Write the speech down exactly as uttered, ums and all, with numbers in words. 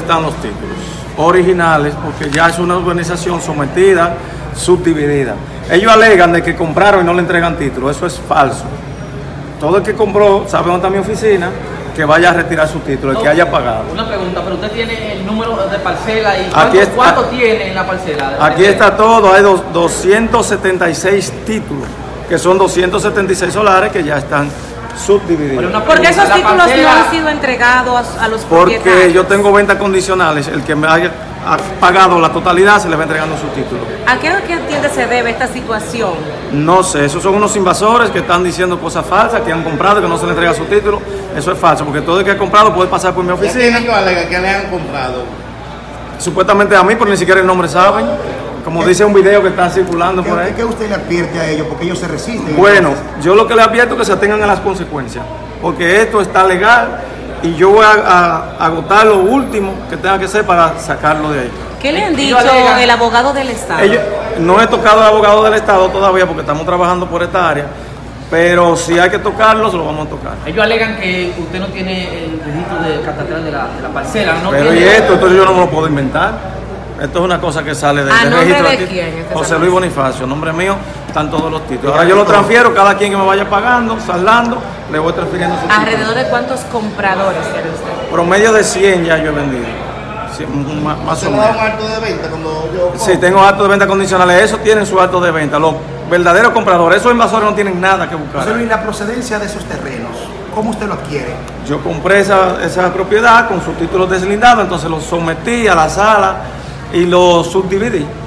están los títulos originales, porque ya es una urbanización sometida, subdividida. Ellos alegan de que compraron y no le entregan título, eso es falso. Todo el que compró, sabe dónde está mi oficina, que vaya a retirar su título, el que haya pagado. Una pregunta, pero usted tiene el número de parcela y Aquí cuánto, está, ¿cuánto tiene en la parcela? Aquí está todo, hay dos, doscientos setenta y seis títulos, que son doscientos setenta y seis solares que ya están subdivididos. Porque esos títulos parcela... no han sido entregados a, a los propietarios. Porque yo tengo ventas condicionales, el que me haya ha pagado la totalidad se le va entregando su título. ¿A qué, qué entiende se debe esta situación? No sé, esos son unos invasores que están diciendo cosas falsas, que han comprado y que no se le entrega su título. Eso es falso, porque todo el que ha comprado puede pasar por mi oficina. ¿Qué alega que le han comprado? Supuestamente a mí, pero ni siquiera el nombre saben. Como dice un video que está circulando por ahí. ¿Qué usted le advierte a ellos? Porque ellos se resisten. Bueno, yo lo que le advierto es que se atengan a las consecuencias, porque esto está legal y yo voy a, a, a agotar lo último que tenga que ser para sacarlo de ahí. ¿Qué le han dicho el abogado del Estado? Ellos, no he tocado al abogado del Estado todavía porque estamos trabajando por esta área, pero si hay que tocarlo, se lo vamos a tocar. Ellos alegan que usted no tiene el registro de catastral de la, de la parcela. No pero tiene... y esto, esto yo no me lo puedo inventar. Esto es una cosa que sale del ¿A de nombre registro de aquí. quién? José Luis Bonifacio, nombre mío, están todos los títulos. Ahora yo lo transfiero, cada quien que me vaya pagando, saldando, le voy transfiriendo su título. ¿Alrededor de cuántos compradores tiene usted? Promedio de cien ya yo he vendido. Sí, más, más o menos. ¿Se da un acto de venta cuando yo compro? Sí, tengo actos de venta condicionales, esos tienen su acto de venta. Los verdaderos compradores, esos invasores no tienen nada que buscar. José Luis, la procedencia de esos terrenos, ¿cómo usted lo adquiere? Yo compré esa, esa propiedad con sus títulos deslindados, entonces los sometí a la sala y los subdividí.